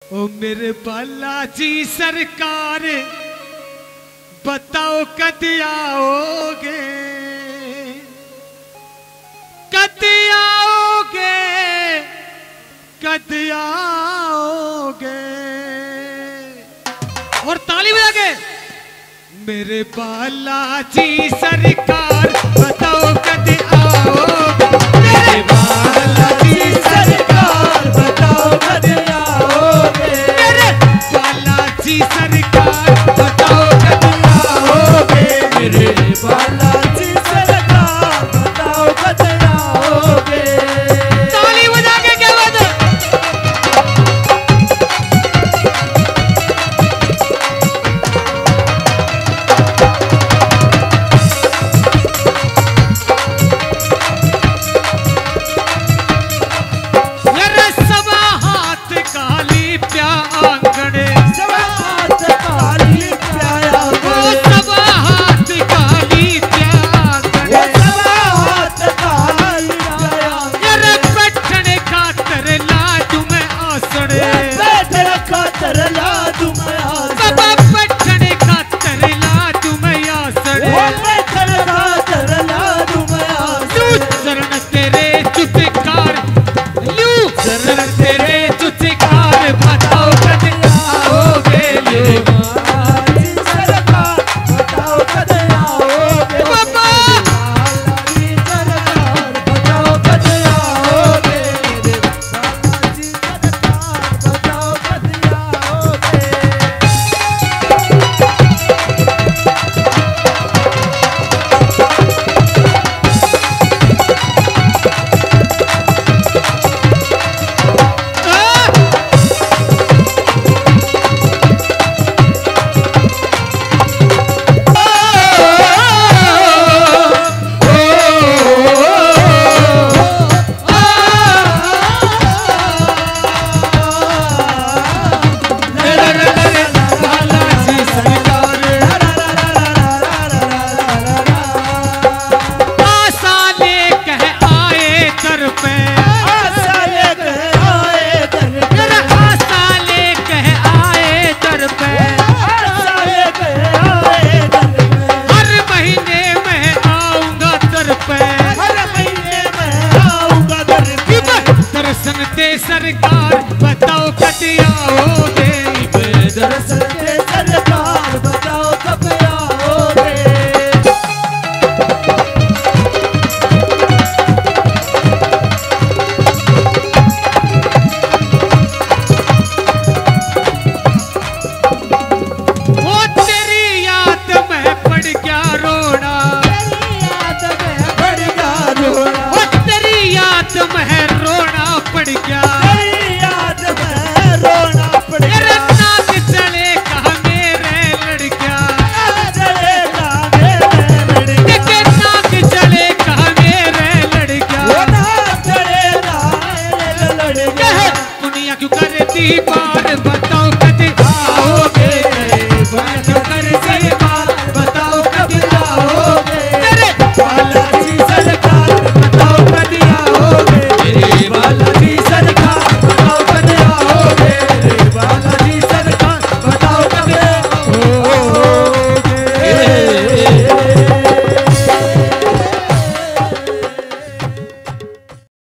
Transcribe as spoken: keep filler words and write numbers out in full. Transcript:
ओ मेरे बालाजी सरकार बताओ कद आओगे, कद आओगे, कद आओगे। और ताली बजा के मेरे बालाजी सरकार बताओ कद आओगे, मेरे बालाजी सरकार बताओ कद आओगे, मेरे बालाजी सरकार बताओ कद आओगे, मेरे बालाजी सरकार बताओ कद आओगे। ताली बजा के क्या बात है। सरकार बताओ कद आओगे, दरअसल सरकार बताओ कब आओगे। वो तेरी याद में पड़ गया रोना, तेरी याद में पड़ गया रोना, वो तेरी याद में रोना पड़ गया, याद में रोना पड़ गया। नाक चले कहा मेरे लड़किया, चले कहा मेरे लड़किया, नाक चले कहा मेरे लड़किया, नाक चले कहा मेरे लड़किया। दुनिया क्यों करती बार बार